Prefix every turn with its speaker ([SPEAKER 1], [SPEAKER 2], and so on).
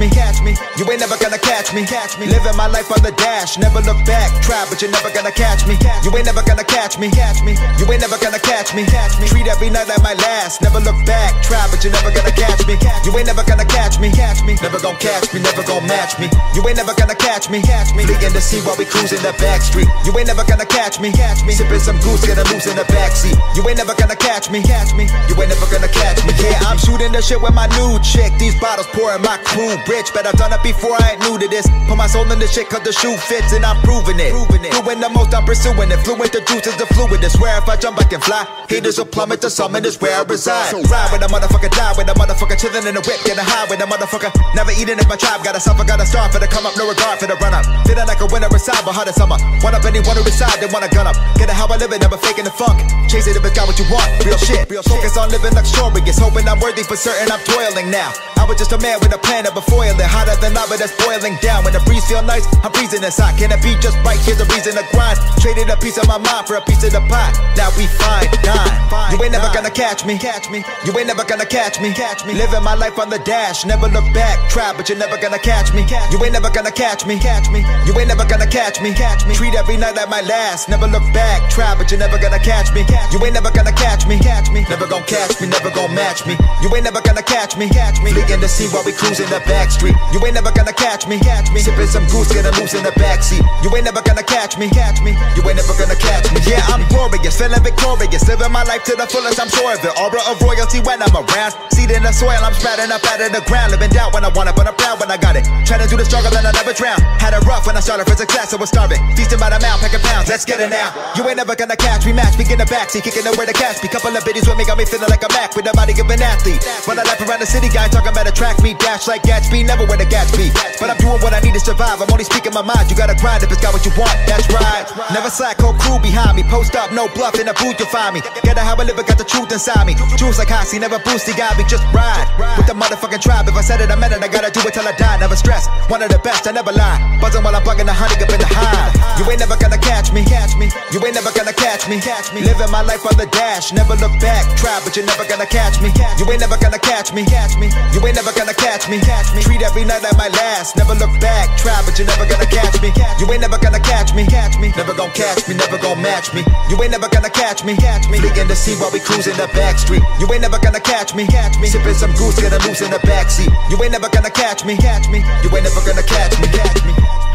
[SPEAKER 1] me, catch me. You ain't never gonna catch me, catch me. Living my life on the dash, never look back. Try, but you're never gonna catch me. You ain't never gonna catch me, catch me. You ain't never gonna catch me, catch me. Treat every night like my last, never look back. Try, but you're never gonna catch me. You ain't never gonna catch me, catch me. Never gonna catch me, never gonna match me. You ain't never gonna catch me, catch me. Fleeing to see while we cruising the back street. You ain't never gonna catch me, catch me. Sipping some goose, gonna lose in the backseat. You ain't never gonna catch me, catch me. You ain't never gonna catch me. Yeah, I'm shooting the shit with my new chick. These bottles pouring my crew rich, but I've done it before, I ain't new to this. Put my soul in this shit cause the shoe fits and I'm proving it. Doing the most, I'm pursuing it. Fluent, the juice is the fluid. I swear if I jump I can fly. Haters will plummet, the summit is where I reside. Ride with a motherfucker, die with a motherfucker. Chillin' in the whip, getting high with a motherfucker. Never eating if my tribe got a suffer, got a star for the come up. No regard for the run up. Feeling like a winner inside, but hard as summer. One up anyone who decide they wanna gun up. Get it how I live it, never faking the funk. Chase it if it's got what you want, real shit. Focus on living luxurious, hoping I'm worthy for certain. I'm toiling now. I was just a man with a plan of a foiling. Hotter than lava that's boiling down. When the breeze feel nice, I'm freezing inside. Can it be just right? Here's a reason to grind. Traded a piece of my mind for a piece of the pie. Now we fine, dine. You ain't never gonna catch me, catch me. You ain't never gonna catch me, catch me. Living my life on the dash, never look back. Try, but you're never gonna catch me. You ain't never gonna catch me, catch me. You ain't never gonna catch me, catch me. Treat every night like my last, never look back. Try, but you're never gonna catch me. You ain't never gonna catch me, catch me. Never gonna catch me, never gonna match me. You ain't never gonna catch me, catch me. Fleeing to see while we cruising the back street. You ain't never gonna catch me, catch me. Sipping some goose, gonna lose in the backseat. You ain't never gonna catch me, catch me. You ain't never gonna catch me. Yeah, I'm glorious, feeling victorious. Living my life to the fullest, I'm sure of it. Aura of royalty when I'm around. Seed in the soil, I'm sprouting up out of the ground. Living down when I want it, but I'm proud when I got it. Trying to do the struggle and I never drown. Had it rough when I started for success, I was starving. Feasting by the mouth, packing pounds, let's get it now. You ain't never gonna catch me, match me in the backseat. Kicking nowhere to catch me. Couple of biddies with me, got me feeling like a Mac with the body of an athlete. Run a lap around the city, guy talking about a track meet. Dash like Gatsby, never where the Gatsby. But I'm doing what I need to survive, I'm only speaking my mind. You gotta grind if it's got what you want, that's right. Never slack, whole crew behind me. Post up, no bluff, in the booth you'll find me. Get how I live, I got the truth inside me. Juice like Hossie, never boosty, got me, just ride. With the motherfucking tribe, if I said it, I meant it. I gotta do it till I die, never stress. One of the best, I never lie. Buzzing while I'm bugging the honey up in the hive. You ain't never gonna catch me, catch me. You ain't never gonna catch me, catch me. Living my life on the dash, never look back. Try, but you're never gonna catch me. You ain't never gonna catch me, catch me. You ain't never gonna catch me, catch me. Treat every night like my last, never look back. Try, but you're never gonna catch me. You ain't never gonna catch me, catch me. Never gonna catch me, never gonna match me. You ain't never gonna catch me, catch me. Fleeing to see while we cruising the back street. You ain't never gonna catch me, catch me. Sipping some goose, gonna lose in the backseat. You ain't never gonna catch me, catch me. You ain't never gonna catch me, catch me.